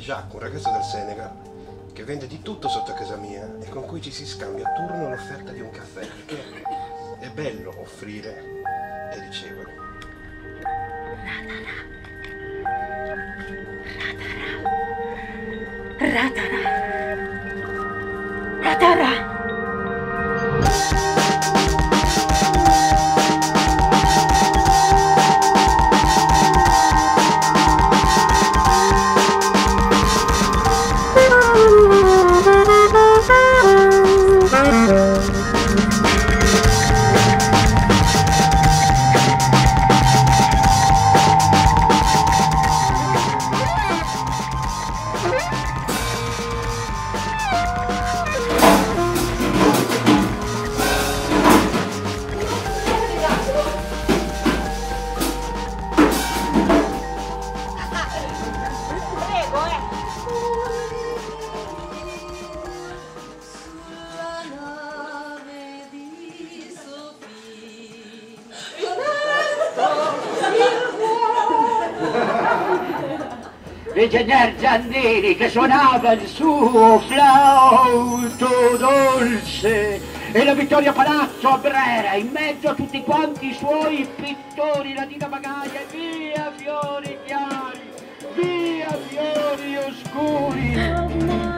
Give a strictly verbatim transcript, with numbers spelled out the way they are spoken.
Jacques, un ragazzo del Senegal, che vende di tutto sotto casa mia e con cui ci si scambia a turno l'offerta di un caffè, perché è bello offrire e ricevere. Ratara. Ratara. Ingegner Giannini che suonava il suo flauto dolce e la Vittoria Palazzo a Brera, in mezzo a tutti quanti i suoi pittori, la Dita Pagaglia, via fiori chiari, via fiori oscuri.